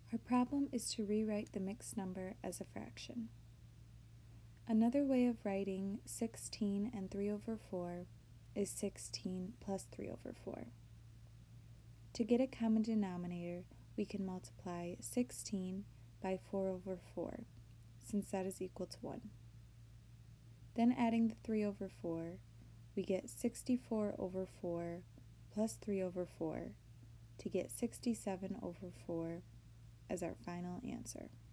Our problem is to rewrite the mixed number as a fraction. Another way of writing 16 and 3 over 4 is 16 plus 3 over 4. To get a common denominator, we can multiply 16 by 4 over 4, since that is equal to 1. Then adding the 3 over 4, we get 64 over 4 plus 3 over 4 to get 67 over 4 as our final answer.